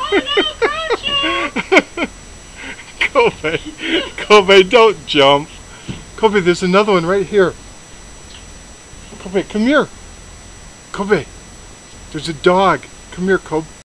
Kobe, Kobe, don't jump. Kobe, there's another one right here. Kobe, come here. Kobe, there's a dog. Come here, Kobe.